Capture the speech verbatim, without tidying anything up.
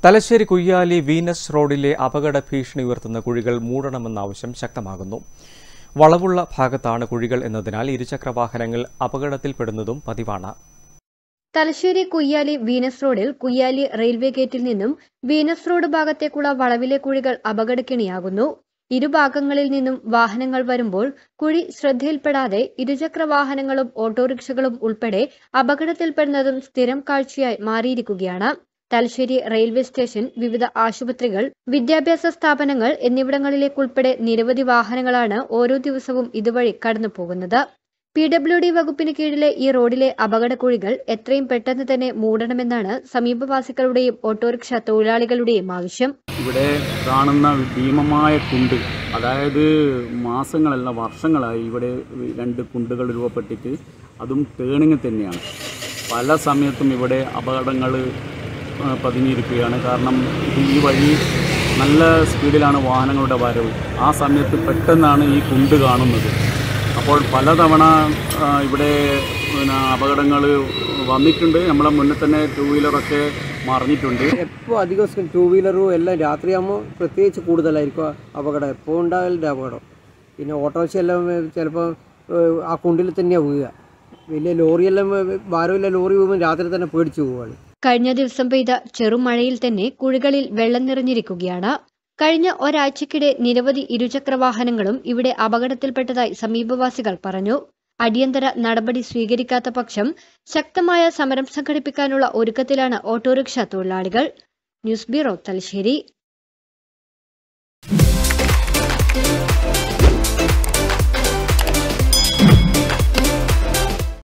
Thalassery Kuyyali Venus റോഡിലെ അപകട ഭീഷണി ഉയർത്തുന്ന കുഴികൾ മൂടണമെന്ന ആവശ്യം ശക്തമാകുന്നു. വളവുള്ള ഭാഗത്താണ് കുഴികൾ എന്നതിനാൽ ഇരുചക്രവാഹനങ്ങൾ അപകടത്തിൽപ്പെടുന്നതും പതിവാണ്. തലശ്ശേരി കുയ്യാലി വീനസ് റോഡിൽ കുയ്യാലി റെയിൽവേ ഗേറ്റിൽ നിന്നും വീനസ് റോഡ് ഭാഗത്തേക്കുള്ള വളവിലെ കുഴികൾ അപകടക്കെണിയാകുന്നു. ഇരുഭാഗങ്ങളിൽ നിന്നും വാഹനങ്ങൾ വരുമ്പോൾ കുഴി ശ്രദ്ധയിൽപ്പെടാതെ ഇരുചക്ര വാഹനങ്ങളും ഓട്ടോറിക്ഷകളും ഉൾപ്പെടെ അപകടത്തിൽപ്പെടുന്നതും സ്ഥിരം കാഴ്ചയായി മാറിയിരിക്കുകയാണ്. തലശ്ശേരി റെയിൽവേ സ്റ്റേഷൻ, വിവിധ ആശുപത്രികൾ, വിദ്യാഭ്യാസ സ്ഥാപനങ്ങൾ എന്നിവിടങ്ങളിലേക്കുൾപ്പെടെ നിരവധി വാഹനങ്ങളാണ് ഓരോ ദിവസവും ഇതുവഴി കടന്നു പോകുന്നത്. പി ഡബ്ല്യു ഡി വകുപ്പിന് കീഴിലെ ഈ റോഡിലെ അപകടക്കുഴികൾ എത്രയും പെട്ടെന്ന് തന്നെ മൂടണമെന്നാണ് സമീപവാസികളുടെയും ഓട്ടോറിക്ഷ തൊഴിലാളികളുടെയും ആവശ്യം. ഇവിടെ കാണുന്ന ഭീമമായ കുണ്ട്, അതായത് മാസങ്ങളല്ല വർഷങ്ങളായി ഇവിടെ രണ്ട് കുണ്ടുകൾ രൂപപ്പെട്ടിട്ട് അതും ടേണിങ് തന്നെയാണ്. പല സമയത്തും ഇവിടെ അപകടങ്ങൾ പതിഞ്ഞിരിക്കുകയാണ്. കാരണം ഈ വഴി നല്ല സ്പീഡിലാണ് വാഹനങ്ങളുടെ വരവ്. ആ സമയത്ത് പെട്ടെന്നാണ് ഈ കുണ്ട് കാണുന്നത്. അപ്പോൾ പലതവണ ഇവിടെ പിന്നെ അപകടങ്ങൾ വന്നിട്ടുണ്ട്. നമ്മളെ മുന്നേ തന്നെ ടൂ വീലറൊക്കെ മറിഞ്ഞിട്ടുണ്ട്. എപ്പോൾ അധികം ടൂ വീലറും എല്ലാം രാത്രിയാകുമ്പോൾ പ്രത്യേകിച്ച് കൂടുതലായിരിക്കും അപകടം. എപ്പോൾ ഉണ്ടാകലിൻ്റെ അപകടം. പിന്നെ ഓട്ടോറിക്ഷ എല്ലാം ചിലപ്പോൾ ആ കുണ്ടിൽ തന്നെയാണ് വീഴുക. വലിയ ലോറിയെല്ലാം ഭാരമില്ല ലോറി വീഴുമ്പോൾ രാത്രി തന്നെ പേടിച്ചു പോവുകയാണ്. കഴിഞ്ഞ ദിവസം പെയ്ത ചെറുമഴയിൽ തന്നെ കുഴികളിൽ വെള്ളം നിറഞ്ഞിരിക്കുകയാണ്. കഴിഞ്ഞ ഒരാഴ്ചക്കിടെ നിരവധി ഇരുചക്രവാഹനങ്ങളും ഇവിടെ അപകടത്തിൽപ്പെട്ടതായി സമീപവാസികൾ പറഞ്ഞു. അടിയന്തര നടപടി സ്വീകരിക്കാത്ത പക്ഷം ശക്തമായ സമരം സംഘടിപ്പിക്കാനുള്ള ഒരുക്കത്തിലാണ് ഓട്ടോറിക്ഷ തൊഴിലാളികൾ. News bureau, Thalassery.